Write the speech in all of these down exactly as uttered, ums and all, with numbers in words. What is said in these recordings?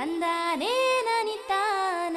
ತಂದಾನೇ ನನಿತಾನ.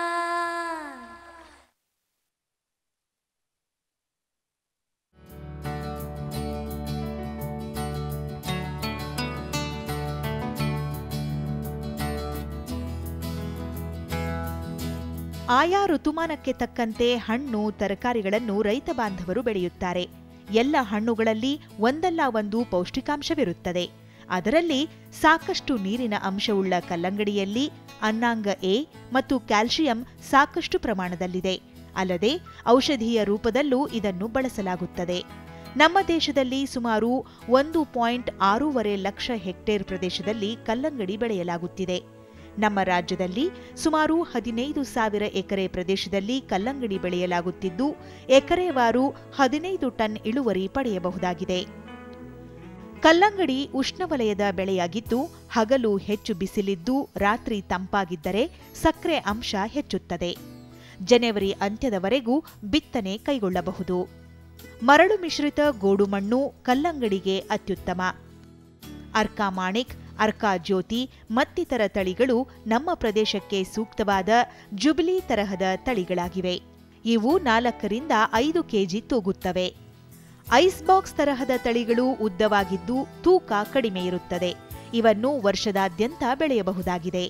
ಆಯಾ ಋತುಮಾನಕ್ಕೆ ತಕ್ಕಂತೆ ಹಣ್ಣು ತರಕಾರಿಗಳನ್ನು ರೈತ ಬಾಂಧವರು ಬೆಳೆಯುತ್ತಾರೆ. ಎಲ್ಲ ಹಣ್ಣುಗಳಲ್ಲಿ ಒಂದಲ್ಲ ಒಂದು ಪೌಷ್ಟಿಕಾಂಶವಿರುತ್ತದೆ. ಅದರಲ್ಲಿ ಸಾಕಷ್ಟು ನೀರಿನ ಅಂಶವುಳ್ಳ ಕಲ್ಲಂಗಡಿಯಲ್ಲಿ ಅನ್ನಾಂಗ ಎ ಮತ್ತು ಕ್ಯಾಲ್ಸಿಯಂ ಸಾಕಷ್ಟು ಪ್ರಮಾಣದಲ್ಲಿದೆ. ಅಲ್ಲದೆ ಔಷಧೀಯ ರೂಪದಲ್ಲೂ ಇದನ್ನು ಬಳಸಲಾಗುತ್ತದೆ. ನಮ್ಮ ದೇಶದಲ್ಲಿ ಸುಮಾರು ಒಂದು ಪಾಯಿಂಟ್ ಆರೂವರೆ ಲಕ್ಷ ಹೆಕ್ಟೇರ್ ಪ್ರದೇಶದಲ್ಲಿ ಕಲ್ಲಂಗಡಿ ಬೆಳೆಯಲಾಗುತ್ತಿದೆ. ನಮ್ಮ ರಾಜ್ಯದಲ್ಲಿ ಸುಮಾರು ಹದಿನೈದು ಸಾವಿರ ಎಕರೆ ಪ್ರದೇಶದಲ್ಲಿ ಕಲ್ಲಂಗಡಿ ಬೆಳೆಯಲಾಗುತ್ತಿದ್ದು, ಎಕರೆವಾರು ಹದಿನೈದು ಟನ್ ಇಳುವರಿ ಪಡೆಯಬಹುದಾಗಿದೆ. ಕಲ್ಲಂಗಡಿ ಉಷ್ಣವಲಯದ ಬೆಳೆಯಾಗಿದ್ದು, ಹಗಲು ಹೆಚ್ಚು ಬಿಸಿಲಿದ್ದು ರಾತ್ರಿ ತಂಪಾಗಿದ್ದರೆ ಸಕ್ಕರೆ ಅಂಶ ಹೆಚ್ಚುತ್ತದೆ. ಜನವರಿ ಅಂತ್ಯದವರೆಗೂ ಬಿತ್ತನೆ ಕೈಗೊಳ್ಳಬಹುದು. ಮರಳು ಮಿಶ್ರಿತ ಗೋಡುಮಣ್ಣು ಕಲ್ಲಂಗಡಿಗೆ ಅತ್ಯುತ್ತಮ. ಅರ್ಕಾ ಮಾಣಿಕ್, ಅರ್ಕಾ ಜ್ಯೋತಿ ಮತ್ತಿತರ ತಳಿಗಳು ನಮ್ಮ ಪ್ರದೇಶಕ್ಕೆ ಸೂಕ್ತವಾದ ಜುಬಿಲಿ ತರಹದ ತಳಿಗಳಾಗಿವೆ. ಇವು ನಾಲ್ಕರಿಂದ ಐದು ಕೆಜಿ ತೂಗುತ್ತವೆ. ಐಸ್ ಬಾಕ್ಸ್ ತರಹದ ತಳಿಗಳು ಉದ್ದವಾಗಿದ್ದು ತೂಕ ಕಡಿಮೆ ಇರುತ್ತದೆ. ಇವನ್ನು ವರ್ಷದಾದ್ಯಂತ ಬೆಳೆಯಬಹುದಾಗಿದೆ.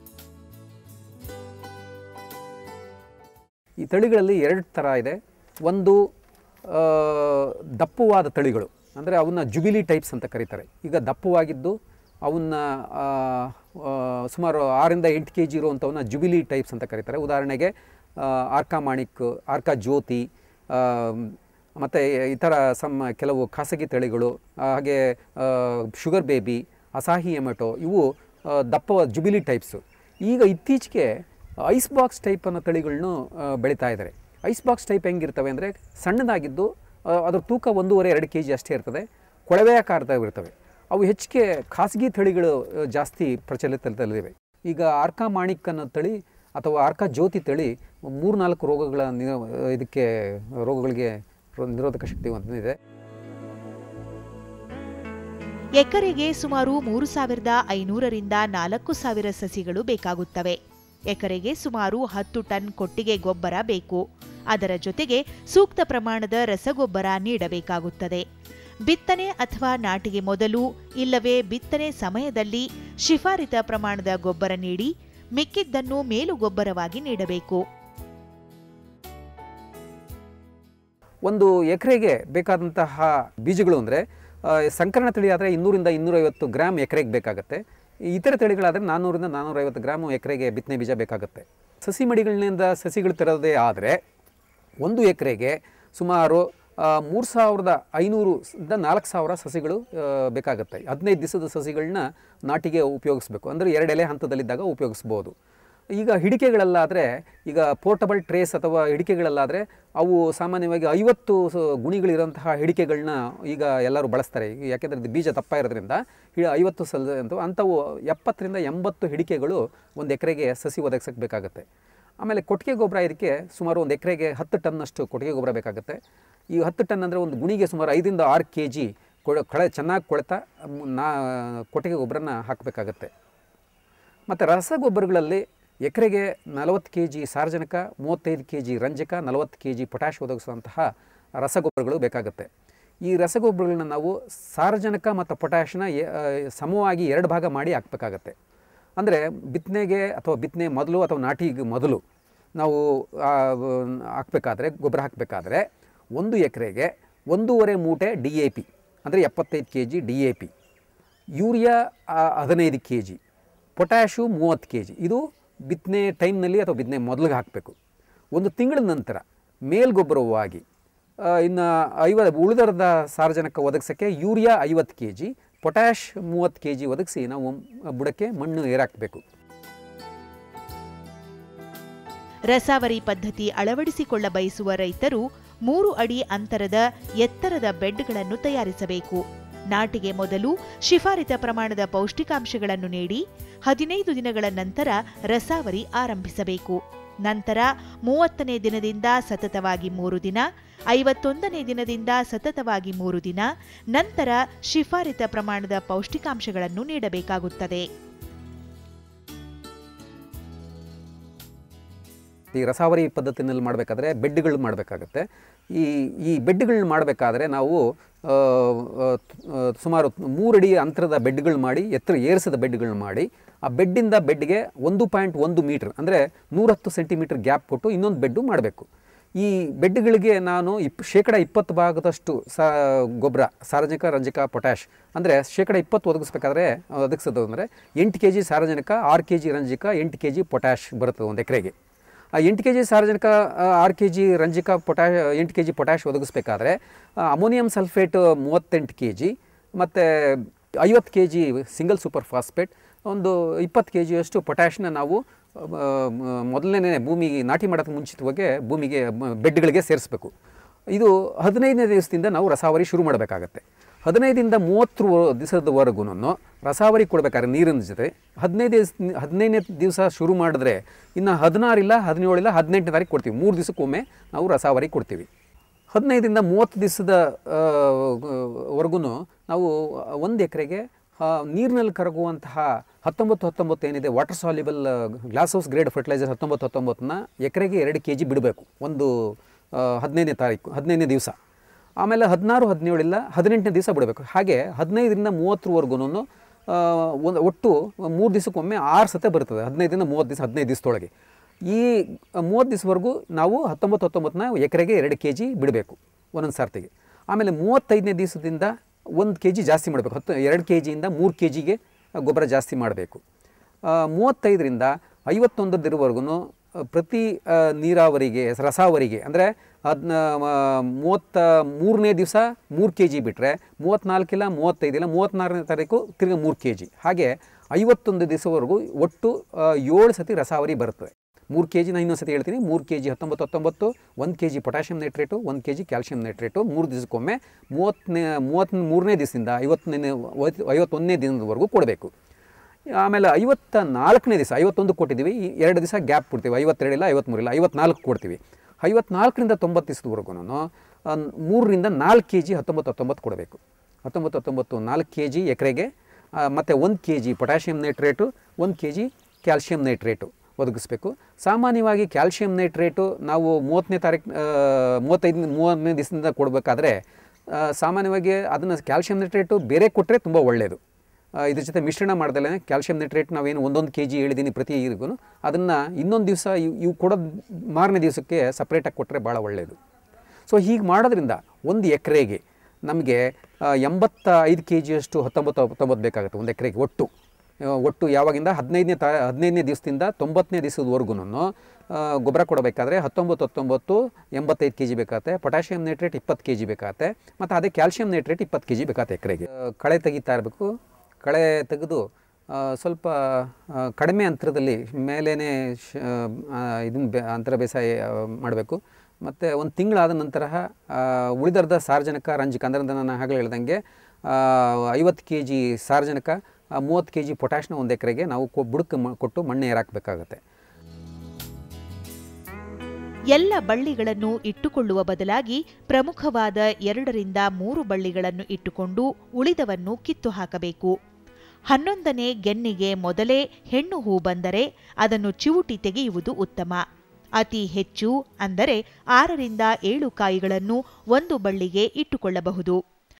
ಈ ತಳಿಗಳಲ್ಲಿ ಎರಡು ಥರ ಇದೆ. ಒಂದು ದಪ್ಪವಾದ ತಳಿಗಳು, ಅಂದರೆ ಅವನ್ನ ಜುಬಿಲಿ ಟೈಪ್ಸ್ ಅಂತ ಕರೀತಾರೆ. ಈಗ ದಪ್ಪವಾಗಿದ್ದು ಅವನ್ನ ಸುಮಾರು ಆರಿಂದ ಎಂಟು ಕೆ ಜಿ ಇರುವಂಥವನ್ನ ಜುಬಿಲಿ ಟೈಪ್ಸ್ ಅಂತ ಕರೀತಾರೆ. ಉದಾಹರಣೆಗೆ ಆರ್ಕಾ ಮಾಣಿಕ್, ಆರ್ಕಾ ಜ್ಯೋತಿ ಮತ್ತು ಇತರ ಸಮ್ ಕೆಲವು ಖಾಸಗಿ ತಳಿಗಳು, ಹಾಗೆ ಶುಗರ್ ಬೇಬಿ, ಅಸಾಹಿ ಎಮೆಟೊ, ಇವು ದಪ್ಪ ಜುಬಿಲಿ ಟೈಪ್ಸು. ಈಗ ಇತ್ತೀಚೆಗೆ ಐಸ್ ಬಾಕ್ಸ್ ಟೈಪ್ ಅನ್ನೋ ತಳಿಗಳನ್ನು ಬೆಳೀತಾ ಇದ್ದಾರೆ. ಐಸ್ ಬಾಕ್ಸ್ ಟೈಪ್ ಹೆಂಗಿರ್ತವೆ ಅಂದರೆ ಸಣ್ಣದಾಗಿದ್ದು ಅದರ ತೂಕ ಒಂದೂವರೆ ಎರಡು ಕೆ ಜಿ ಅಷ್ಟೇ ಇರ್ತದೆ, ಕೊಳವೆಯಾಕಾರದವಿರ್ತವೆ. ಅವು ಹೆಚ್ಚಿಗೆ ಖಾಸಗಿ ತಳಿಗಳು ಜಾಸ್ತಿ ಪ್ರಚಲಿತದಲ್ಲಿವೆ. ಈಗ ಆರ್ಕಾ ಮಾಣಿಕ್ ಅನ್ನೋ ತಳಿ ಅಥವಾ ಆರ್ಕಾ ಜ್ಯೋತಿ ತಳಿ ಮೂರು ನಾಲ್ಕು ರೋಗಗಳ ಇದಕ್ಕೆ ರೋಗಗಳಿಗೆ ನಿರೋಧಕ ಶಕ್ತಿ ಹೊಂದಿದೆ. ಎಕರೆಗೆ ಸುಮಾರು ಮೂರು ಸಾವಿರದ ಐನೂರರಿಂದ ನಾಲ್ಕು ಸಾವಿರ ಸಸಿಗಳು ಬೇಕಾಗುತ್ತವೆ. ಎಕರೆಗೆ ಸುಮಾರು ಹತ್ತು ಟನ್ ಕೊಟ್ಟಿಗೆ ಗೊಬ್ಬರ ಬೇಕು. ಅದರ ಜೊತೆಗೆ ಸೂಕ್ತ ಪ್ರಮಾಣದ ರಸಗೊಬ್ಬರ ನೀಡಬೇಕಾಗುತ್ತದೆ. ಬಿತ್ತನೆ ಅಥವಾ ನಾಟಿಗೆ ಮೊದಲು ಇಲ್ಲವೇ ಬಿತ್ತನೆ ಸಮಯದಲ್ಲಿ ಶಿಫಾರಿತ ಪ್ರಮಾಣದ ಗೊಬ್ಬರ ನೀಡಿ ಮಿಕ್ಕಿದ್ದನ್ನು ಮೇಲು ಗೊಬ್ಬರವಾಗಿ ನೀಡಬೇಕು. ಒಂದು ಎಕರೆಗೆ ಬೇಕಾದಂತಹ ಬೀಜಗಳು ಅಂದರೆ ಸಂಕರಣ ತಳಿ ಆದರೆ ಇನ್ನೂರಿಂದ ಇನ್ನೂರೈವತ್ತು ಗ್ರಾಮ್ ಎಕರೆಗೆ ಬೇಕಾಗುತ್ತೆ. ಇತರ ತಳಿಗಳಾದರೆ ನಾನ್ನೂರಿಂದ ನಾನ್ನೂರೈವತ್ತು ಗ್ರಾಮು ಎಕರೆಗೆ ಬಿತ್ತನೆ ಬೀಜ ಬೇಕಾಗುತ್ತೆ. ಸಸಿ ಮಡಿಗಳಿಂದ ಸಸಿಗಳು ತರೋದೇ ಆದರೆ ಒಂದು ಎಕರೆಗೆ ಸುಮಾರು ಮೂರು ಸಾವಿರದ ಐನೂರಿಂದ ನಾಲ್ಕು ಸಾವಿರ ಸಸಿಗಳು ಬೇಕಾಗುತ್ತೆ. ಹದಿನೈದು ದಿವಸದ ಸಸಿಗಳನ್ನ ನಾಟಿಗೆ ಉಪಯೋಗಿಸ್ಬೇಕು, ಅಂದರೆ ಎರಡು ಎಲೆ ಹಂತದಲ್ಲಿದ್ದಾಗ ಉಪಯೋಗಿಸ್ಬೋದು. ಈಗ ಹಿಡಿಕೆಗಳಲ್ಲಾದರೆ, ಈಗ ಪೋರ್ಟಬಲ್ ಟ್ರೇಸ್ ಅಥವಾ ಹಿಡಿಕೆಗಳಲ್ಲಾದರೆ ಅವು ಸಾಮಾನ್ಯವಾಗಿ ಐವತ್ತು ಗುಣಿಗಳಿರೋಂತಹ ಹಿಡಿಕೆಗಳನ್ನ ಈಗ ಎಲ್ಲರೂ ಬಳಸ್ತಾರೆ. ಯಾಕೆಂದರೆ ಬೀಜ ದಪ್ಪ ಇರೋದ್ರಿಂದ ಐವತ್ತು ಸಲ ಅಂತ ಅಂಥವು ಎಪ್ಪತ್ತರಿಂದ ಎಂಬತ್ತು ಹಿಡಿಕೆಗಳು ಒಂದು ಎಕರೆಗೆ ಸಸಿ ಒದಗಿಸೋಕ್ಕೆ ಬೇಕಾಗುತ್ತೆ. ಆಮೇಲೆ ಕೊಟ್ಟಿಗೆ ಗೊಬ್ಬರ ಇದಕ್ಕೆ ಸುಮಾರು ಒಂದು ಎಕರೆಗೆ ಹತ್ತು ಟನ್ನಷ್ಟು ಕೊಟ್ಟಿಗೆ ಗೊಬ್ಬರ ಬೇಕಾಗುತ್ತೆ. ಈ ಹತ್ತು ಟನ್ ಅಂದರೆ ಒಂದು ಗುಣಿಗೆ ಸುಮಾರು ಐದರಿಂದ ಆರು ಕೆ ಜಿ ಕೊಳೆ ಕಳೆ ಚೆನ್ನಾಗಿ ಕೊಳೆತ ನಾ ಕೊಟ್ಟಿಗೆ ಗೊಬ್ಬರನ ಹಾಕಬೇಕಾಗತ್ತೆ. ಮತ್ತು ರಸಗೊಬ್ಬರಗಳಲ್ಲಿ ಎಕರೆಗೆ ನಲವತ್ತು ಕೆ ಜಿ ಸಾರಜನಕ, ಮೂವತ್ತೈದು ಕೆ ಜಿ ರಂಜಕ, ನಲವತ್ತು ಕೆ ಜಿ ಪೊಟ್ಯಾಷ್ ಒದಗಿಸುವಂತಹ ರಸಗೊಬ್ಬರಗಳು ಬೇಕಾಗುತ್ತೆ. ಈ ರಸಗೊಬ್ಬರಗಳನ್ನ ನಾವು ಸಾರಜನಕ ಮತ್ತು ಪೊಟ್ಯಾಷನ್ನ ಸಮವಾಗಿ ಎರಡು ಭಾಗ ಮಾಡಿ ಹಾಕಬೇಕಾಗತ್ತೆ. ಅಂದರೆ ಬಿತ್ತನೆಗೆ ಅಥವಾ ಬಿತ್ತನೆ ಮೊದಲು ಅಥವಾ ನಾಟಿಗೆ ಮೊದಲು ನಾವು ಹಾಕಬೇಕಾದ್ರೆ ಗೊಬ್ಬರ ಹಾಕಬೇಕಾದ್ರೆ ಒಂದು ಎಕರೆಗೆ ಒಂದೂವರೆ ಮೂಟೆ ಡಿ ಎ ಪಿ ಅಂದರೆ ಎಪ್ಪತ್ತೈದು K G D A P, urea ಹದಿನೈದು ಕೆ ಜಿ, ಪೊಟ್ಯಾಷು ಮೂವತ್ತು ಕೆ ಜಿ, ಇದು ಬಿತ್ತನೆ ಟೈಮ್ನಲ್ಲಿ ಅಥವಾ ಬಿತ್ತನೆ ಮೊದಲಿಗೆ ಹಾಕಬೇಕು. ಒಂದು ತಿಂಗಳ ನಂತರ ಮೇಲ್ಗೊಬ್ಬರವಾಗಿ ಇನ್ನು ಐವತ್ತು ಉಳಿದರ್ಧ ಸಾರಜನಕ ಒದಗಿಸೋಕ್ಕೆ ಯೂರಿಯಾ ಐವತ್ತು ಕೆ ಜಿ, ಪೊಟ್ಯಾಷ್ ಮೂವತ್ತು ಕೆ ಜಿ ಒದಗಿಸಿ ನಾವು ಬುಡಕ್ಕೆ ಮಣ್ಣು ಏರಾಕಬೇಕು. ರಸಾವರಿ ಪದ್ಧತಿ ಅಳವಡಿಸಿಕೊಳ್ಳ ಬಯಸುವ ರೈತರು ಮೂರು ಅಡಿ ಅಂತರದ ಎತ್ತರದ ಬೆಡ್ಗಳನ್ನು ತಯಾರಿಸಬೇಕು. ನಾಟಿಗೆ ಮೊದಲು ಶಿಫಾರಿತ ಪ್ರಮಾಣದ ಪೌಷ್ಟಿಕಾಂಶಗಳನ್ನು ನೀಡಿ ಹದಿನೈದು ದಿನಗಳ ನಂತರ ರಸಾವರಿ ಆರಂಭಿಸಬೇಕು. ನಂತರ ಮೂವತ್ತನೇ ದಿನದಿಂದ ಸತತವಾಗಿ ಮೂರು ದಿನ, ಐವತ್ತೊಂದನೇ ದಿನದಿಂದ ಸತತವಾಗಿ ಮೂರು ದಿನ, ನಂತರ ಶಿಫಾರಿತ ಪ್ರಮಾಣದ ಪೌಷ್ಟಿಕಾಂಶಗಳನ್ನು ನೀಡಬೇಕಾಗುತ್ತದೆ. ಈ ರಸಾವರಿ ಪದ್ಧತಿನಲ್ಲಿ ಮಾಡಬೇಕಾದ್ರೆ ಬೆಡ್ಗಳು ಮಾಡಬೇಕಾಗತ್ತೆ. ಈ ಈ ಬೆಡ್ಗಳನ್ನ ಮಾಡಬೇಕಾದ್ರೆ ನಾವು ಸುಮಾರು ಮೂರಡಿ ಅಂತರದ ಬೆಡ್ಗಳು ಮಾಡಿ, ಎತ್ತರ ಏರಿಸಿದ ಬೆಡ್ಗಳನ್ನ ಮಾಡಿ, ಆ ಬೆಡ್ಡಿಂದ ಬೆಡ್ಗೆ ಒಂದು ಪಾಯಿಂಟ್ ಒಂದು ಮೀಟ್ರ್ ಅಂದರೆ ನೂರಹತ್ತು ಸೆಂಟಿಮೀಟರ್ ಗ್ಯಾಪ್ ಕೊಟ್ಟು ಇನ್ನೊಂದು ಬೆಡ್ಡು ಮಾಡಬೇಕು. ಈ ಬೆಡ್ಗಳಿಗೆ ನಾನು ಇಪ್ ಶೇಕಡ ಇಪ್ಪತ್ತು ಭಾಗದಷ್ಟು ಸ ಗೊಬ್ಬರ ಸಾರಜನಕ, ರಂಜಕ, ಪೊಟ್ಯಾಷ್ ಅಂದರೆ ಶೇಕಡ ಇಪ್ಪತ್ತು ಒದಗಿಸ್ಬೇಕಾದ್ರೆ ಒದಗಿಸೋದು ಅಂದರೆ ಎಂಟು ಕೆ ಜಿ ಸಾರಜನಕ, ಆರು ಕೆ ಜಿ ರಂಜಕ, ಎಂಟು ಕೆ ಜಿ ಪೊಟ್ಯಾಷ್ ಬರ್ತದೆ ಒಂದು ಎಕರೆಗೆ. ಆ ಎಂಟು ಕೆ ಜಿ ಸಾರಜನಕ, ಆರು ಕೆ ಜಿ ರಂಜಕ, ಪೊಟ್ಯಾಷ್ ಎಂಟು ಕೆ ಜಿ ಪೊಟ್ಯಾಷ್ ಒದಗಿಸ್ಬೇಕಾದ್ರೆ ಅಮೋನಿಯಂ ಸಲ್ಫೇಟ್ ಮೂವತ್ತೆಂಟು ಕೆ ಜಿ ಮತ್ತು ಐವತ್ತು K G single super phosphate, ಒಂದು ಇಪ್ಪತ್ತು ಕೆ ಜಿಯಷ್ಟು ಪೊಟ್ಯಾಷ್ನ ನಾವು ಮೊದಲನೇ ಭೂಮಿಗೆ ನಾಟಿ ಮಾಡೋಕ್ಕೆ ಮುಂಚಿತವಾಗಿ ಭೂಮಿಗೆ ಬೆಡ್ಗಳಿಗೆ ಸೇರಿಸಬೇಕು. ಇದು ಹದಿನೈದನೇ ದಿವಸದಿಂದ ನಾವು ರಸಾವರಿ ಶುರು ಮಾಡಬೇಕಾಗತ್ತೆ. ಹದಿನೈದರಿಂದ ಮೂವತ್ತು ದಿವಸದವರೆಗೂ ರಸಾವರಿ ಕೊಡಬೇಕಾದ್ರೆ ನೀರಿನ ಜೊತೆ ಹದಿನೈದು ದಿವಸ ಹದಿನೈದನೇ ದಿವಸ ಶುರು ಮಾಡಿದ್ರೆ ಇನ್ನು ಹದಿನಾರಿಲ್ಲ, ಹದಿನೇಳಿಲ್ಲ, ಹದಿನೆಂಟನೇ ತಾರೀಕು ಕೊಡ್ತೀವಿ. ಮೂರು ದಿವಸಕ್ಕೊಮ್ಮೆ ನಾವು ರಸಾವರಿ ಕೊಡ್ತೀವಿ. ಹದಿನೈದರಿಂದ ಮೂವತ್ತು ದಿವಸದ ವರೆಗೂ ನಾವು ಒಂದು ಎಕರೆಗೆ ನೀರಿನಲ್ಲಿ ಕರಗುವಂತಹ ಹತ್ತೊಂಬತ್ತು ಹತ್ತೊಂಬತ್ತು ಏನಿದೆ water soluble glass house grade fertiliser ಹತ್ತೊಂಬತ್ತು ಹತ್ತೊಂಬತ್ತನ್ನ ಎಕರೆಗೆ ಎರಡು ಕೆ ಜಿ ಬಿಡಬೇಕು ಒಂದು ಹದಿನೈದನೇ ತಾರೀಕು ಹದಿನೈದನೇ ದಿವಸ. ಆಮೇಲೆ ಹದಿನಾರು ಹದಿನೇಳಿಲ್ಲ ಹದಿನೆಂಟನೇ ದಿವಸ ಬಿಡಬೇಕು. ಹಾಗೆ ಹದಿನೈದರಿಂದ ಮೂವತ್ತರವರೆಗೂ ಒಂದು ಒಟ್ಟು ಮೂರು ದಿವಸಕ್ಕೊಮ್ಮೆ ಆರು ಸತೆ ಬರ್ತದೆ. ಹದಿನೈದರಿಂದ ಮೂವತ್ತು ದಿವಸ ಹದಿನೈದು ದಿವಸದೊಳಗೆ ಈ ಮೂವತ್ತು ದಿವಸವರೆಗೂ ನಾವು ಹತ್ತೊಂಬತ್ತು ಹತ್ತೊಂಬತ್ತನ್ನ ಎಕರೆಗೆ ಎರಡು ಕೆ ಜಿ ಬಿಡಬೇಕು ಒಂದೊಂದು ಸಾರ್ತಿಗೆ. ಆಮೇಲೆ ಮೂವತ್ತೈದನೇ ದಿವಸದಿಂದ ಒಂದು ಕೆ ಜಿ ಜಾಸ್ತಿ ಮಾಡಬೇಕು. ಹತ್ತು ಎರಡು ಕೆ ಜಿಯಿಂದ ಮೂರು ಕೆ ಜಿಗೆ ಗೊಬ್ಬರ ಜಾಸ್ತಿ ಮಾಡಬೇಕು. ಮೂವತ್ತೈದರಿಂದ ಐವತ್ತೊಂದರವರೆಗೂ ಪ್ರತಿ ನೀರಾವರಿಗೆ ರಸಾವರಿಗೆ ಅಂದರೆ ಅದನ್ನ ಮೂವತ್ತ ಮೂರನೇ ದಿವಸ ಮೂರು ಕೆ ಜಿ ಬಿಟ್ಟರೆ ಮೂವತ್ತ್ನಾಲ್ಕಿಲ್ಲ ಮೂವತ್ತೈದಿಲ್ಲ ಮೂವತ್ತ್ನಾಲ್ಕನೇ ತಾರೀಕು ತಿರ್ಗಿ ಮೂರು ಕೆ ಜಿ, ಹಾಗೆ ಐವತ್ತೊಂದು ದಿವಸವರೆಗೂ ಒಟ್ಟು ಏಳು ಸತಿ ರಸಾವರಿ ಬರ್ತದೆ. ಮೂರು ಕೆ ಜಿ ನಾನು ಇನ್ನೊಂದು ಸತಿ ಹೇಳ್ತೀನಿ. ಮೂರು ಕೆ ಜಿ ಹತ್ತೊಂಬತ್ತು ಹತ್ತೊಂಬತ್ತು, ಒಂದು ಕೆ ಜಿ ಪೊಟ್ಯಾಷಿಯಂ ನೈಟ್ರೇಟು, ಒಂದು ಕೆ ಜಿ ಕ್ಯಾಲ್ಶಿಯಂ ನೈಟ್ರೇಟು ಮೂರು ದಿವಸಕ್ಕೊಮ್ಮೆ ಮೂವತ್ತನೇ ಮೂವತ್ತು ಮೂರನೇ ದಿವಸದಿಂದ ಐವತ್ತನೇ ಐವತ್ತೊಂದನೇ ದಿನದವರೆಗೂ ಕೊಡಬೇಕು. ಆಮೇಲೆ ಐವತ್ತ ನಾಲ್ಕನೇ ದಿವಸ ಐವತ್ತೊಂದು ಕೊಟ್ಟಿದ್ದೀವಿ, ಎರಡು ದಿವಸ ಗ್ಯಾಪ್ ಕೊಡ್ತೀವಿ. ಐವತ್ತೆರಡಿಲ್ಲ ಐವತ್ತ್ಮೂರಿಲ್ಲ ಐವತ್ನಾಲ್ಕು ಕೊಡ್ತೀವಿ. ಐವತ್ನಾಲ್ಕರಿಂದ ತೊಂಬತ್ತು ದಿವಸದವರೆಗೂ ಮೂರರಿಂದ ನಾಲ್ಕು ಕೆ ಜಿ ಹತ್ತೊಂಬತ್ತು ಹತ್ತೊಂಬತ್ತು ಕೊಡಬೇಕು. ಹತ್ತೊಂಬತ್ತು ಹತ್ತೊಂಬತ್ತು ನಾಲ್ಕು ಕೆ ಜಿ ಎಕರೆಗೆ, ಮತ್ತು ಒಂದು ಕೆ ಜಿ ಪೊಟ್ಯಾಷಿಯಂ ನೈಟ್ರೇಟು, ಒಂದು ಕೆ ಜಿ ಕ್ಯಾಲ್ಶಿಯಂ ನೈಟ್ರೇಟು ಒದಗಿಸ್ಬೇಕು. ಸಾಮಾನ್ಯವಾಗಿ ಕ್ಯಾಲ್ಶಿಯಂ ನೈಟ್ರೇಟು ನಾವು ಮೂವತ್ತನೇ ತಾರೀಕು ಮೂವತ್ತೈದು ಮೂವತ್ತನೇ ದಿವಸದಿಂದ ಕೊಡಬೇಕಾದ್ರೆ ಸಾಮಾನ್ಯವಾಗಿ ಅದನ್ನು ಕ್ಯಾಲ್ಶಿಯಂ ನೈಟ್ರೇಟು ಬೇರೆ ಕೊಟ್ಟರೆ ತುಂಬ ಒಳ್ಳೆಯದು. ಇದ್ರ ಜೊತೆ ಮಿಶ್ರಣ ಮಾಡ್ದಲೇ ಕ್ಯಾಲ್ಶಿಯಂ ನೈಟ್ರೇಟ್ ನಾವೇನು ಒಂದೊಂದು ಕೆ ಜಿ ಹೇಳಿದ್ದೀನಿ ಪ್ರತಿ ಈರಿಗೂ, ಅದನ್ನು ಇನ್ನೊಂದು ದಿವಸ ಇವು ಇವು ಕೊಡೋದು ಮಾರನೇ ದಿವಸಕ್ಕೆ ಸಪ್ರೇಟಾಗಿ ಕೊಟ್ಟರೆ ಭಾಳ ಒಳ್ಳೆಯದು. ಸೊ ಹೀಗೆ ಮಾಡೋದ್ರಿಂದ ಒಂದು ಎಕರೆಗೆ ನಮಗೆ ಎಂಬತ್ತ ಐದು ಕೆ ಜಿಯಷ್ಟು ಹತ್ತೊಂಬತ್ತು ಹತ್ತೊಂಬತ್ತು ಬೇಕಾಗುತ್ತೆ ಒಂದು ಎಕರೆಗೆ. ಒಟ್ಟು ಒಟ್ಟು ಯಾವಾಗಿಂದ ಹದಿನೈದನೇ ತಾ ಹದಿನೈದನೇ ದಿವಸದಿಂದ ತೊಂಬತ್ತನೇ ದಿವಸದವರೆಗೂ ಗೊಬ್ಬರ ಕೊಡಬೇಕಾದ್ರೆ ಹತ್ತೊಂಬತ್ತು ಹತ್ತೊಂಬತ್ತು ಎಂಬತ್ತೈದು ಕೆ ಜಿ ಬೇಕಾಗುತ್ತೆ. ಪೊಟ್ಯಾಷಿಯಂ ನೈಟ್ರೇಟ್ ಇಪ್ಪತ್ತು ಕೆ ಜಿ ಬೇಕಾಗುತ್ತೆ. ಮತ್ತು ಅದೇ ಕ್ಯಾಲ್ಶಿಯಂ ನೈಟ್ರೇಟ್ ಇಪ್ಪತ್ತು ಕೆ ಜಿ ಬೇಕಾಗುತ್ತೆ ಎಕರೆಗೆ. ಕಳೆ ತೆಗಿತಾ ಇರಬೇಕು. ಕಳೆ ತೆಗೆದು ಸ್ವಲ್ಪ ಕಡಿಮೆ ಅಂತರದಲ್ಲಿ ಮೇಲೇ ಇದನ್ನು ಬೆ ಅಂತರ ಬೇಸಾಯ ಮಾಡಬೇಕು. ಮತ್ತು ಒಂದು ತಿಂಗಳಾದ ನಂತರ ಉಳಿದರ್ಧ ಸಾರಜನಕ ರಂಜಕ ಅಂದರೆ ನಾನು ಆಗಲೇ ಹೇಳ್ದಂಗೆ ಐವತ್ತು ಕೆ ಜಿ ಸಾರಜನಕ, ಮೂವತ್ತು ಕೆ ಜಿ ಪೊಟ್ಯಾಷ್ನ ಒಂದು ಎಕರೆಗೆ ನಾವು ಕೊ ಬುಡಕ್ಕೆ ಕೊಟ್ಟು ಮಣ್ಣು ಏರಾಕಬೇಕಾಗತ್ತೆ. ಎಲ್ಲ ಬಳ್ಳಿಗಳನ್ನು ಇಟ್ಟುಕೊಳ್ಳುವ ಬದಲಾಗಿ ಪ್ರಮುಖವಾದ ಎರಡರಿಂದ ಮೂರು ಬಳ್ಳಿಗಳನ್ನು ಇಟ್ಟುಕೊಂಡು ಉಳಿದವನ್ನು ಕಿತ್ತು ಹಾಕಬೇಕು. ಹನ್ನೊಂದನೇ ಗೆನ್ನಿಗೆ ಮೊದಲೇ ಹೆಣ್ಣು ಹೂ ಬಂದರೆ ಅದನ್ನು ಚಿವುಟಿ ತೆಗೆಯುವುದು ಉತ್ತಮ. ಅತಿ ಹೆಚ್ಚು ಅಂದರೆ ಆರರಿಂದ ಏಳು ಕಾಯಿಗಳನ್ನು ಒಂದು ಬಳ್ಳಿಗೆ ಇಟ್ಟುಕೊಳ್ಳಬಹುದು.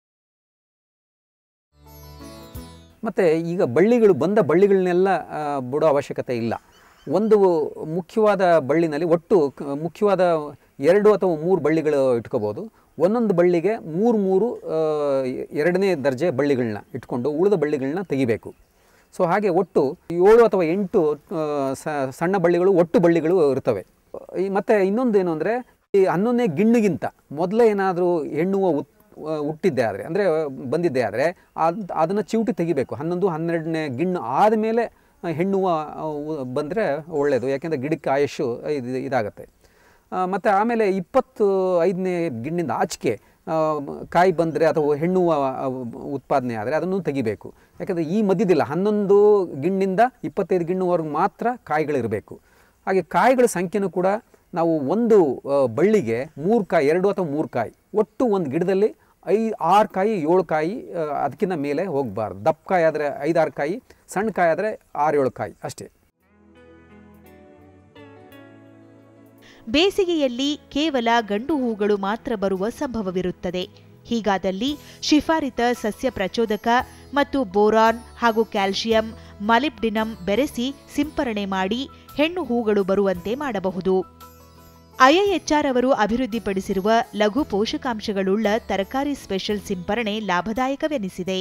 ಮತ್ತು ಈಗ ಬಳ್ಳಿಗಳು ಬಂದ ಬಳ್ಳಿಗಳನ್ನೆಲ್ಲ ಬಿಡೋ ಅವಶ್ಯಕತೆ ಇಲ್ಲ. ಒಂದು ಮುಖ್ಯವಾದ ಬಳ್ಳಿನಲ್ಲಿ ಒಟ್ಟು ಮುಖ್ಯವಾದ ಎರಡು ಅಥವಾ ಮೂರು ಬಳ್ಳಿಗಳು ಇಟ್ಕೋಬೋದು. ಒಂದೊಂದು ಬಳ್ಳಿಗೆ ಮೂರು ಮೂರು ಎರಡನೇ ದರ್ಜೆ ಬಳ್ಳಿಗಳನ್ನ ಇಟ್ಕೊಂಡು ಉಳಿದ ಬಳ್ಳಿಗಳನ್ನ ತೆಗಿಬೇಕು. ಸೊ ಹಾಗೆ ಒಟ್ಟು ಏಳು ಅಥವಾ ಎಂಟು ಸಣ್ಣ ಬಳ್ಳಿಗಳು ಒಟ್ಟು ಬಳ್ಳಿಗಳು ಇರ್ತವೆ. ಮತ್ತು ಇನ್ನೊಂದು ಏನು ಅಂದರೆ ಈ ಹನ್ನೊಂದನೇ ಗಿಣ್ಣಿಗಿಂತ ಮೊದಲೇ ಏನಾದರೂ ಹೆಣ್ಣು ಉತ್ ಹುಟ್ಟಿದ್ದೆ ಆದರೆ ಅಂದರೆ ಬಂದಿದ್ದೆ ಆದರೆ ಅದು ಅದನ್ನು ಚಿವುಟಿ ತೆಗಿಬೇಕು. ಹನ್ನೊಂದು ಹನ್ನೆರಡನೇ ಗಿಣ್ಣು ಆದಮೇಲೆ ಹೆಣ್ಣು ಬಂದರೆ ಒಳ್ಳೆಯದು, ಯಾಕೆಂದರೆ ಗಿಡಕ್ಕೆ ಆಯುಷು ಇದು ಇದಾಗುತ್ತೆ. ಮತ್ತು ಆಮೇಲೆ ಇಪ್ಪತ್ತು ಐದನೇ ಗಿಣ್ಣಿಂದ ಆಚೆಗೆ ಕಾಯಿ ಬಂದರೆ ಅಥವಾ ಹೆಣ್ಣು ಉತ್ಪಾದನೆ ಆದರೆ ಅದನ್ನು ತೆಗಿಬೇಕು. ಯಾಕೆಂದರೆ ಈ ಮಧ್ಯದಿಲ್ಲ ಹನ್ನೊಂದು ಗಿಣ್ಣಿಂದ ಇಪ್ಪತ್ತೈದು ಗಿಣ್ಣುವರೆಗೂ ಮಾತ್ರ ಕಾಯಿಗಳಿರಬೇಕು. ಹಾಗೆ ಕಾಯಿಗಳ ಸಂಖ್ಯೆನೂ ಕೂಡ ನಾವು ಒಂದು ಬಳ್ಳಿಗೆ ಮೂರು ಕಾಯಿ ಎರಡು ಅಥವಾ ಮೂರು ಕಾಯಿ ಒಟ್ಟು ಒಂದು ಗಿಡದಲ್ಲಿ ಐ ಆರು ಕಾಯಿ ಏಳು ಕಾಯಿ ಅದಕ್ಕಿಂತ ಮೇಲೆ ಹೋಗಬಾರ್ದು. ದಪ್ಪ ಕಾಯಿ ಆದರೆ ಐದಾರು ಕಾಯಿ, ಸಣ್ಣ ಕಾಯಿ ಆದರೆ ಆರು ಏಳು ಕಾಯಿ ಅಷ್ಟೇ. ಬೇಸಿಗೆಯಲ್ಲಿ ಕೇವಲ ಗಂಡು ಹೂಗಳು ಮಾತ್ರ ಬರುವ ಸಂಭವವಿರುತ್ತದೆ. ಹೀಗಾದಲ್ಲಿ ಶಿಫಾರಿತ ಸಸ್ಯ ಪ್ರಚೋದಕ ಮತ್ತು ಬೋರಾನ್ ಹಾಗೂ ಕ್ಯಾಲ್ಸಿಯಂ, ಮಾಲಿಬ್ಡಿನಮ್ ಬೆರೆಸಿ ಸಿಂಪರಣೆ ಮಾಡಿ ಹೆಣ್ಣು ಹೂಗಳು ಬರುವಂತೆ ಮಾಡಬಹುದು. ಐಐಎಚ್ಆರ್ ಅವರು ಅಭಿವೃದ್ಧಿಪಡಿಸಿರುವ ಲಘು ಪೋಷಕಾಂಶಗಳುಳ್ಳ ತರಕಾರಿ ಸ್ಪೆಷಲ್ ಸಿಂಪರಣೆ ಲಾಭದಾಯಕವೆನಿಸಿದೆ.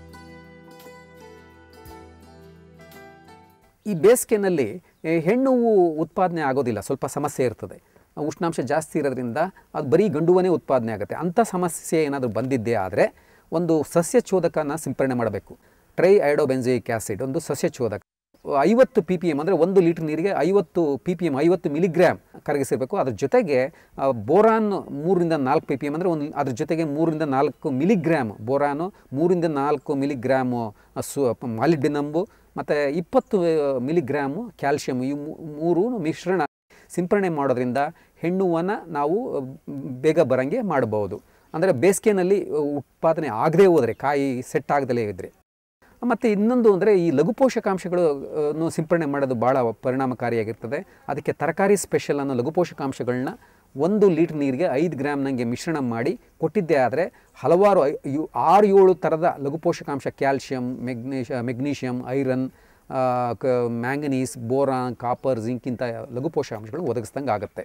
ಈ ಬೇಸಿಗೆನಲ್ಲಿ ಹೆಣ್ಣು ಹೂವು ಉತ್ಪಾದನೆ ಆಗೋದಿಲ್ಲ, ಸ್ವಲ್ಪ ಸಮಸ್ಯೆ ಇರ್ತದೆ. ಉಷ್ಣಾಂಶ ಜಾಸ್ತಿ ಇರೋದ್ರಿಂದ ಅದು ಬರೀ ಗಂಡುವನೇ ಉತ್ಪಾದನೆ ಆಗುತ್ತೆ. ಅಂಥ ಸಮಸ್ಯೆ ಏನಾದರೂ ಬಂದಿದ್ದೇ ಆದರೆ ಒಂದು ಸಸ್ಯಚೋದಕನ ಸಿಂಪರಣೆ ಮಾಡಬೇಕು. ಟ್ರೈ ಐಡೋಬೆಂಜೋಯಿಕ್ ಆ್ಯಸಿಡ್ ಒಂದು ಸಸ್ಯಚೋದಕ ಐವತ್ತು ಪಿ ಪಿ ಎಮ್ ಅಂದರೆ ಒಂದು ಲೀಟರ್ ನೀರಿಗೆ ಐವತ್ತು ಪಿ ಪಿ ಎಮ್ ಐವತ್ತು ಮಿಲಿಗ್ರಾಮ್ ಕರಗಿಸಿರಬೇಕು. ಅದ್ರ ಜೊತೆಗೆ ಬೋರಾನ್ ಮೂರರಿಂದ ನಾಲ್ಕು ಪಿ ಪಿ ಎಮ್ ಅಂದರೆ ಒಂದು ಅದ್ರ ಜೊತೆಗೆ ಮೂರರಿಂದ ನಾಲ್ಕು ಮಿಲಿಗ್ರಾಮ್ ಬೋರಾನು, ಮೂರಿಂದ ನಾಲ್ಕು ಮಿಲಿಗ್ರಾಮು ಸು ಮಾಲಿಬ್ಡಿನಂಬು ಮತ್ತು ಇಪ್ಪತ್ತು ಮಿಲಿಗ್ರಾಮು ಕ್ಯಾಲ್ಶಿಯಮ್, ಈ ಮೂರು ಮಿಶ್ರಣ ಸಿಂಪರಣೆ ಮಾಡೋದ್ರಿಂದ ಹೆಣ್ಣುವನ್ನು ನಾವು ಬೇಗ ಬರಂಗೆ ಮಾಡಬಹುದು. ಅಂದರೆ ಬೇಸಿಗೆನಲ್ಲಿ ಉತ್ಪಾದನೆ ಆಗದೇ ಹೋದರೆ, ಕಾಯಿ ಸೆಟ್ ಆಗದಲೇ ಇದ್ದರೆ. ಮತ್ತು ಇನ್ನೊಂದು ಅಂದರೆ ಈ ಲಘು ಪೋಷಕಾಂಶಗಳನ್ನು ಸಿಂಪರಣೆ ಮಾಡೋದು ಭಾಳ ಪರಿಣಾಮಕಾರಿಯಾಗಿರ್ತದೆ. ಅದಕ್ಕೆ ತರಕಾರಿ ಸ್ಪೆಷಲ್ ಅನ್ನೋ ಲಘು ಪೋಷಕಾಂಶಗಳನ್ನ ಒಂದು ಲೀಟ್ರ್ ನೀರಿಗೆ ಐದು ಗ್ರಾಮ್ ನನಗೆ ಮಿಶ್ರಣ ಮಾಡಿ ಕೊಟ್ಟಿದ್ದೇ ಆದರೆ ಹಲವಾರು ಆರು ಏಳು ಥರದ ಲಘು ಪೋಷಕಾಂಶ ಕ್ಯಾಲ್ಶಿಯಂ, ಮೆಗ್ನೀಷ magnesium, iron, manganese, boron, copper, zinc ಇಂಥ ಲಘು ಪೋಷಕಾಂಶಗಳು ಒದಗಿಸ್ದಂಗೆ ಆಗುತ್ತೆ.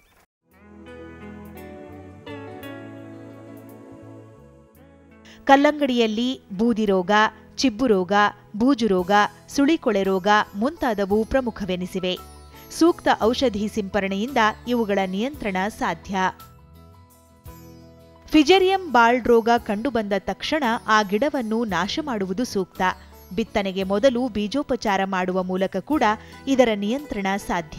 ಕಲ್ಲಂಗಡಿಯಲ್ಲಿ ಬೂದಿ ರೋಗ, ಚಿಬ್ಬು ರೋಗ, ಬೂಜು ರೋಗ, ಸುಳಿಕೊಳೆ ರೋಗ ಮುಂತಾದವು ಪ್ರಮುಖವೆನಿಸಿವೆ. ಸೂಕ್ತ ಔಷಧಿ ಸಿಂಪರಣೆಯಿಂದ ಇವುಗಳ ನಿಯಂತ್ರಣ ಸಾಧ್ಯ. ಫಿಜೇರಿಯಂ ಬಾಲ್ಡ್ ರೋಗ ಕಂಡುಬಂದ ತಕ್ಷಣ ಆ ಗಿಡವನ್ನು ನಾಶ ಮಾಡುವುದು ಸೂಕ್ತ. ಬಿತ್ತನೆಗೆ ಮೊದಲು ಬೀಜೋಪಚಾರ ಮಾಡುವ ಮೂಲಕ ಕೂಡ ಇದರ ನಿಯಂತ್ರಣ ಸಾಧ್ಯ.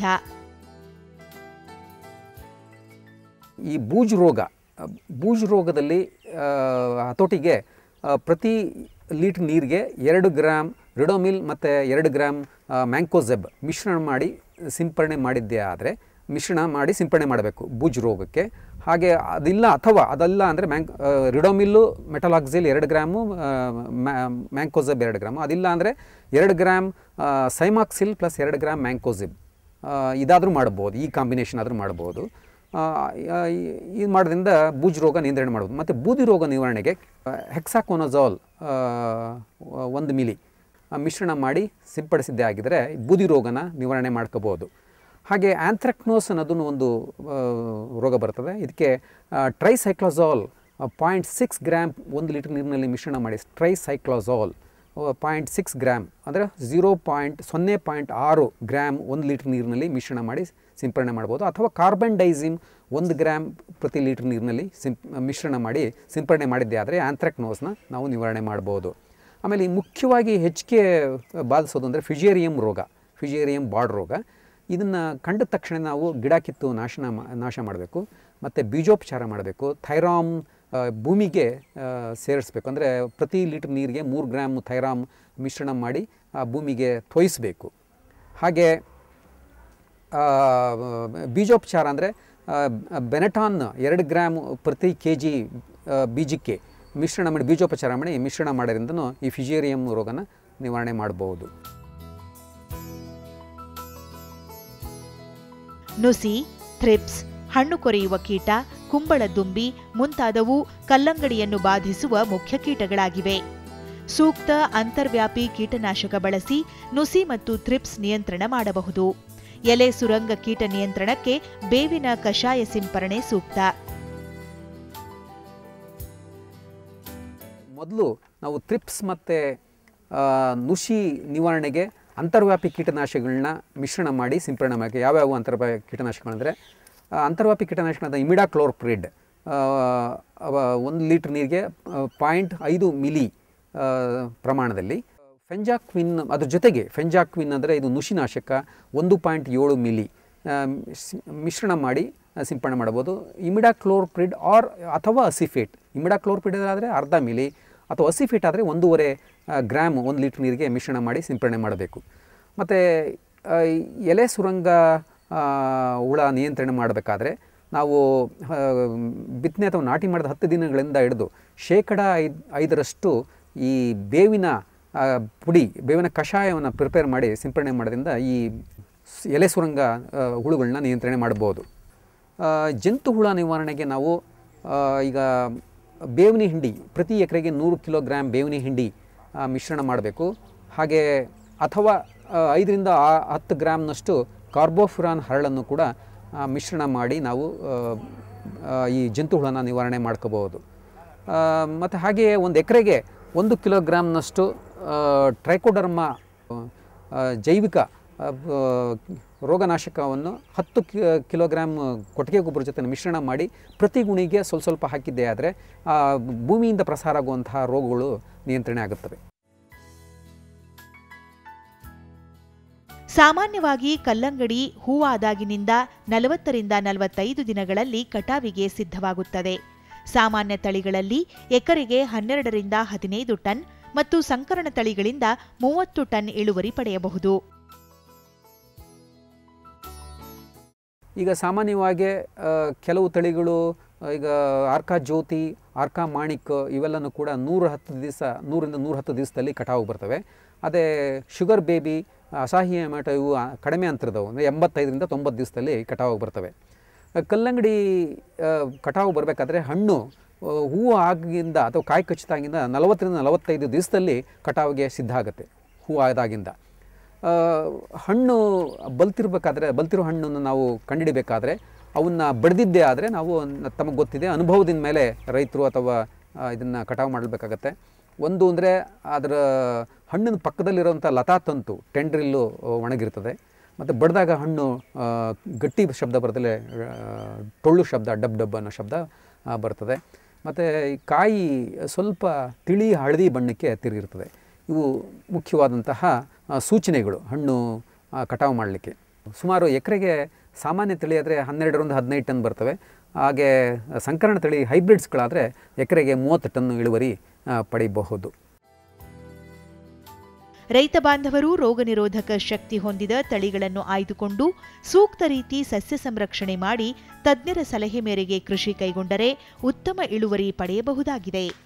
ಈ ಬೂಜು ರೋಗ ಬೂಜು ರೋಗದಲ್ಲಿ ಹತೋಟಿಗೆ ಪ್ರತಿ ಲೀಟ್ರ್ ನೀರಿಗೆ ಎರಡು ಗ್ರಾಮ್ ರಿಡೋಮಿಲ್ ಮತ್ತು ಎರಡು ಗ್ರಾಮ್ ಮ್ಯಾಂಕೋಜೆಬ್ ಮಿಶ್ರಣ ಮಾಡಿ ಸಿಂಪರಣೆ ಮಾಡಿದ್ದೇ ಆದರೆ ಮಿಶ್ರಣ ಮಾಡಿ ಸಿಂಪರಣೆ ಮಾಡಬೇಕು ಬೂಜು ರೋಗಕ್ಕೆ. ಹಾಗೆ ಅದಿಲ್ಲ ಅಥವಾ ಅದಲ್ಲ ಅಂದರೆ ಮ್ಯಾಂಕ್ ರಿಡೋಮಿಲ್ಲು ಮೆಟಲಾಕ್ಸಿಲ್ ಎರಡು ಗ್ರಾಮು, ಮ್ಯಾಂಕೋಜೆಬ್ ಎರಡು ಗ್ರಾಮು, ಅದಿಲ್ಲ ಅಂದರೆ ಎರಡು ಗ್ರಾಮ್ ಸೈಮಾಕ್ಸಿಲ್ ಪ್ಲಸ್ ಎರಡು ಗ್ರಾಮ್ ಮ್ಯಾಂಕೋಜಿಬ್ ಇದಾದರೂ ಮಾಡ್ಬೋದು. ಈ ಕಾಂಬಿನೇಷನ್ ಆದರೂ ಮಾಡ್ಬೋದು. ಇದು ಮಾಡೋದ್ರಿಂದ ಬೂಜು ರೋಗ ನಿಯಂತ್ರಣ ಮಾಡ್ಬೋದು. ಮತ್ತು ಬೂದಿ ರೋಗ ನಿವಾರಣೆಗೆ ಹೆಕ್ಸಾಕೋನಜಾಲ್ ಒಂದು ಮಿಲಿ ಮಿಶ್ರಣ ಮಾಡಿ ಸಿಂಪಡಿಸಿದ್ದೇ ಆಗಿದ್ದರೆ ಬೂದಿ ರೋಗನ ನಿವಾರಣೆ ಮಾಡ್ಕೋಬೋದು. ಹಾಗೆ ಆಂಥ್ರಾಕ್ನೋಸ್ ಅನ್ನೋದನ್ನು ಒಂದು ರೋಗ ಬರ್ತದೆ. ಇದಕ್ಕೆ ಟ್ರೈಸೈಕ್ಲೋಜಾಲ್ ಪಾಯಿಂಟ್ ಸಿಕ್ಸ್ ಗ್ರಾಮ್ ಒಂದು ಲೀಟರ್ ನೀರಿನಲ್ಲಿ ಮಿಶ್ರಣ ಮಾಡಿ ಟ್ರೈಸೈಕ್ಲೋಜಾಲ್ ಪಾಯಿಂಟ್ ಸಿಕ್ಸ್ ಗ್ರಾಮ್ ಅಂದರೆ ಝೀರೋ ಪಾಯಿಂಟ್ ಸೊನ್ನೆ ಪಾಯಿಂಟ್ ಆರು ಗ್ರಾಮ್ ಒಂದು ಲೀಟರ್ ನೀರಿನಲ್ಲಿ ಮಿಶ್ರಣ ಮಾಡಿ ಸಿಂಪರಣೆ ಮಾಡ್ಬೋದು. ಅಥವಾ ಕಾರ್ಬನ್ ಡೈಸಿಮ್ ಒಂದು ಗ್ರಾಮ್ ಪ್ರತಿ ಲೀಟರ್ ನೀರಿನಲ್ಲಿ ಸಿಂಪ್ ಮಿಶ್ರಣ ಮಾಡಿ ಸಿಂಪರಣೆ ಮಾಡಿದ್ದೇ ಆದರೆ ಆಂಥ್ರಾಕ್ನೋಸ್ನ ನಾವು ನಿವಾರಣೆ ಮಾಡ್ಬೋದು. ಆಮೇಲೆ ಮುಖ್ಯವಾಗಿ ಹೆಚ್ಚಿಗೆ ಬಾಧಿಸೋದು ಅಂದರೆ ಫಿಜೇರಿಯಂ ರೋಗ, ಫಿಜೇರಿಯಂ ಬಾರ್ಡ್ ರೋಗ. ಇದನ್ನು ಕಂಡ ತಕ್ಷಣ ನಾವು ಗಿಡ ಕಿತ್ತು ನಾಶನ ನಾಶ ಮಾಡಬೇಕು ಮತ್ತು ಬೀಜೋಪಚಾರ ಮಾಡಬೇಕು. ಥೈರಾಮ್ ಭೂಮಿಗೆ ಸೇರಿಸಬೇಕು. ಅಂದರೆ ಪ್ರತಿ ಲೀಟರ್ ನೀರಿಗೆ ಮೂರು ಗ್ರಾಮ್ ಥೈರಾಮ್ ಮಿಶ್ರಣ ಮಾಡಿ ಆ ಭೂಮಿಗೆ ತೋಯಿಸಬೇಕು. ಹಾಗೆ ಬೀಜೋಪಚಾರ ಅಂದರೆ ಬೆನೆಟಾನ್ ಎರಡು ಗ್ರಾಮ್ ಪ್ರತಿ ಕೆ ಜಿ ಬೀಜಕ್ಕೆ ಮಿಶ್ರಣ ಮಾಡಿ ಬೀಜೋಪಚಾರ ಮಾಡಿ ಮಿಶ್ರಣ ಮಾಡೋದ್ರಿಂದನೂ ಈ ಫಿಜೇರಿಯಂ ರೋಗನ ನಿವಾರಣೆ ಮಾಡಬಹುದು. ನುಸಿ, ಥ್ರಿಪ್ಸ್, ಹಣ್ಣು ಕೊರೆಯುವ ಕೀಟ, ಕುಂಬಳ ದುಂಬಿ ಮುಂತಾದವು ಕಲ್ಲಂಗಡಿಯನ್ನು ಬಾಧಿಸುವ ಮುಖ್ಯ ಕೀಟಗಳಾಗಿವೆ. ಸೂಕ್ತ ಅಂತರ್ವ್ಯಾಪಿ ಕೀಟನಾಶಕ ಬಳಸಿ ನುಸಿ ಮತ್ತು ಥ್ರಿಪ್ಸ್ ನಿಯಂತ್ರಣ ಮಾಡಬಹುದು. ಎಲೆ ಸುರಂಗ ಕೀಟ ನಿಯಂತ್ರಣಕ್ಕೆ ಬೇವಿನ ಕಷಾಯ ಸಿಂಪರಣೆ ಸೂಕ್ತ. ಮೊದಲು ನಾವು ಥ್ರಿಪ್ಸ್ ಮತ್ತು ನುಸಿ ನಿವಾರಣೆಗೆ ಅಂತರ್ವ್ಯಾಪಿ ಕೀಟನಾಶಕಗಳನ್ನ ಮಿಶ್ರಣ ಮಾಡಿ ಸಿಂಪರಣೆ ಮಾಡಿ. ಯಾವ್ಯಾವ ಅಂತರ್ವ್ಯಾಪಿ ಕೀಟನಾಶಕಗಳಂದರೆ ಅಂತರ್ವ್ಯಾಪಿ ಕೀಟನಾಶಕಗಳಾದ ಇಮಿಡಾಕ್ಲೋರ್ಪ್ರಿಡ್ ಒಂದು ಲೀಟ್ರ್ ನೀರಿಗೆ ಪಾಯಿಂಟ್ ಐದು ಮಿಲಿ ಪ್ರಮಾಣದಲ್ಲಿ, ಫೆಂಜಾಕ್ವಿನ್ ಅದ್ರ ಜೊತೆಗೆ ಫೆಂಜಾಕ್ವಿನ್ ಅಂದರೆ ಇದು ನುಸಿನಾಶಕ ಒಂದು ಪಾಯಿಂಟ್ ಏಳು ಮಿಲಿ ಮಿಶ್ರಣ ಮಾಡಿ ಸಿಂಪರಣೆ ಮಾಡ್ಬೋದು. ಇಮಿಡಾಕ್ಲೋರ್ಪ್ರಿಡ್ ಆರ್ ಅಥವಾ ಅಸಿಫೇಟ್, ಇಮಿಡಾಕ್ಲೋರ್ಪ್ರಿಡ್ ಆದರೆ ಅರ್ಧ ಮಿಲಿ ಅಥವಾ ಅಸಿಫೇಟ್ ಆದರೆ ಒಂದೂವರೆ ಗ್ರಾಮ್ ಒಂದು ಲೀಟ್ರ್ ನೀರಿಗೆ ಮಿಶ್ರಣ ಮಾಡಿ ಸಿಂಪರಣೆ ಮಾಡಬೇಕು. ಮತ್ತು ಎಲೆ ಸುರಂಗ ಹುಳ ನಿಯಂತ್ರಣ ಮಾಡಬೇಕಾದ್ರೆ ನಾವು ಬಿತ್ತನೆ ಅಥವಾ ನಾಟಿ ಮಾಡಿದ ಹತ್ತು ದಿನಗಳಿಂದ ಹಿಡಿದು ಶೇಕಡ ಐದು ಐದರಷ್ಟು ಈ ಬೇವಿನ ಪುಡಿ, ಬೇವಿನ ಕಷಾಯವನ್ನು ಪ್ರಿಪೇರ್ ಮಾಡಿ ಸಿಂಪರಣೆ ಮಾಡೋದ್ರಿಂದ ಈ ಎಲೆ ಸುರಂಗ ಹುಳುಗಳನ್ನ ನಿಯಂತ್ರಣೆ ಮಾಡ್ಬೋದು. ಜಂತು ಹುಳ ನಿವಾರಣೆಗೆ ನಾವು ಈಗ ಬೇವಿನ ಹಿಂಡಿ ಪ್ರತಿ ಎಕರೆಗೆ ನೂರು ಕಿಲೋಗ್ರಾಮ್ ಬೇವಿನ ಹಿಂಡಿ ಮಿಶ್ರಣ ಮಾಡಬೇಕು. ಹಾಗೆ ಅಥವಾ ಐದರಿಂದ ಹತ್ತು ಗ್ರಾಮ್ನಷ್ಟು ಕಾರ್ಬೋಫುರಾನ್ ಹರಳನ್ನು ಕೂಡ ಮಿಶ್ರಣ ಮಾಡಿ ನಾವು ಈ ಜಂತು ಹುಳನ ನಿವಾರಣೆ ಮಾಡ್ಕೋಬಹುದು. ಮತ್ತು ಹಾಗೆಯೇ ಒಂದು ಎಕರೆಗೆ ಒಂದು ಕಿಲೋಗ್ರಾಮ್ನಷ್ಟು ಟ್ರೈಕೋಡರ್ಮ ಜೈವಿಕ ರೋಗನಾಶಕವನ್ನು ಹತ್ತು ಕಿಲೋಗ್ರಾಮ್ ಕೊಟ್ಟಿಗೆ ಗೊಬ್ಬರ ಜೊತೆ ಮಿಶ್ರಣ ಮಾಡಿ ಪ್ರತಿ ಗುಣಿಗೆ ಸ್ವಲ್ಪ ಸ್ವಲ್ಪ ಹಾಕಿದ್ದೇ ಆದರೆ ಭೂಮಿಯಿಂದ ಪ್ರಸಾರ ಆಗುವಂತಹ ರೋಗಗಳು ನಿಯಂತ್ರಣೆ ಆಗುತ್ತವೆ. ಸಾಮಾನ್ಯವಾಗಿ ಕಲ್ಲಂಗಡಿ ಹೂವಾದಾಗಿನಿಂದ ನಲವತ್ತರಿಂದ ನಲವತ್ತೈದು ದಿನಗಳಲ್ಲಿ ಕಟಾವಿಗೆ ಸಿದ್ಧವಾಗುತ್ತದೆ. ಸಾಮಾನ್ಯ ತಳಿಗಳಲ್ಲಿ ಎಕರೆಗೆ ಹನ್ನೆರಡರಿಂದ ಹದಿನೈದು ಟನ್ ಮತ್ತು ಸಂಕರಣ ತಳಿಗಳಿಂದ ಮೂವತ್ತು ಟನ್ ಇಳುವರಿ ಪಡೆಯಬಹುದು. ಈಗ ಸಾಮಾನ್ಯವಾಗಿ ಕೆಲವು ತಳಿಗಳು ಈಗ ಆರ್ಕಾ ಜ್ಯೋತಿ, ಆರ್ಕಾ ಮಾಣಿಕ್ ಇವೆಲ್ಲನೂ ಕೂಡ ನೂರ ಹತ್ತು ದಿವಸ ನೂರಿಂದ ನೂರ ಹತ್ತು ದಿವಸದಲ್ಲಿ ಕಟಾವು ಬರ್ತವೆ. ಅದೇ ಶುಗರ್ ಬೇಬಿ, ಅಸಾಹಿ ಟೊಮ್ಯಾಟೊ ಇವು ಕಡಿಮೆ ಅಂತರದವು, ಅಂದರೆ ಎಂಬತ್ತೈದರಿಂದ ತೊಂಬತ್ತು ದಿವಸದಲ್ಲಿ ಕಟಾವು ಬರ್ತವೆ. ಕಲ್ಲಂಗಡಿ ಕಟಾವು ಬರಬೇಕಾದ್ರೆ ಹಣ್ಣು ಹೂವು ಆಗಿಂದ ಅಥವಾ ಕಾಯಿ ಕಚ್ಚಿದಾಗಿಂದ ನಲವತ್ತರಿಂದ ನಲವತ್ತೈದು ದಿವಸದಲ್ಲಿ ಕಟಾವಿಗೆ ಸಿದ್ಧ ಆಗುತ್ತೆ. ಹೂವು ಆದಾಗಿಂದ ಹಣ್ಣು ಬಲ್ತಿರ್ಬೇಕಾದ್ರೆ ಬಲ್ತಿರೋ ಹಣ್ಣನ್ನು ನಾವು ಕಂಡುಹಿಡಬೇಕಾದ್ರೆ ಅವನ್ನ ಬಡ್ದಿದ್ದೇ ಆದರೆ ನಾವು ತಮಗೆ ಗೊತ್ತಿದೆ ಅನುಭವದ ಮೇಲೆ ರೈತರು ಅಥವಾ ಇದನ್ನು ಕಟಾವು ಮಾಡಬೇಕಾಗತ್ತೆ. ಒಂದು ಅಂದರೆ ಅದರ ಹಣ್ಣಿನ ಪಕ್ಕದಲ್ಲಿರುವಂಥ ಲತಾ ತಂತು ಟೆಂಡ್ರಿಲ್ಲು ಒಣಗಿರ್ತದೆ, ಮತ್ತು ಬಡ್ದಾಗ ಹಣ್ಣು ಗಟ್ಟಿ ಶಬ್ದ ಬರ್ತದೆ, ಟೊಳ್ಳು ಶಬ್ದ, ಡಬ್ ಡಬ್ ಅನ್ನೋ ಶಬ್ದ ಬರ್ತದೆ. ಮತ್ತು ಕಾಯಿ ಸ್ವಲ್ಪ ತಿಳಿ ಹಳದಿ ಬಣ್ಣಕ್ಕೆ ತಿರುಗಿರ್ತದೆ. ಇವು ಮುಖ್ಯವಾದಂತಹ ಸೂಚನೆಗಳು ಹಣ್ಣು ಕಟಾವು ಮಾಡಲಿಕ್ಕೆ. ಸುಮಾರು ಎಕರೆಗೆ ಸಾಮಾನ್ಯ ತಳಿ ಆದರೆ ಹನ್ನೆರಡರಿಂದ ಹದಿನೈದು ಟನ್ ಬರ್ತವೆ. ಹಾಗೆ ಸಂಕರಣ ತಳಿ ಹೈಬ್ರಿಡ್ಸ್ಗಳಾದರೆ ಎಕರೆಗೆ ಮೂವತ್ತು ಟನ್ ಇಳುವರಿ ಪಡೆಯಬಹುದು. ರೈತ ಬಾಂಧವರು ರೋಗ ನಿರೋಧಕ ಶಕ್ತಿ ಹೊಂದಿದ ತಳಿಗಳನ್ನು ಆಯ್ದುಕೊಂಡು ಸೂಕ್ತ ರೀತಿ ಸಸ್ಯ ಸಂರಕ್ಷಣೆ ಮಾಡಿ ತಜ್ಞರ ಸಲಹೆ ಮೇರೆಗೆ ಕೃಷಿ ಕೈಗೊಂಡರೆ ಉತ್ತಮ ಇಳುವರಿ ಪಡೆಯಬಹುದಾಗಿದೆ.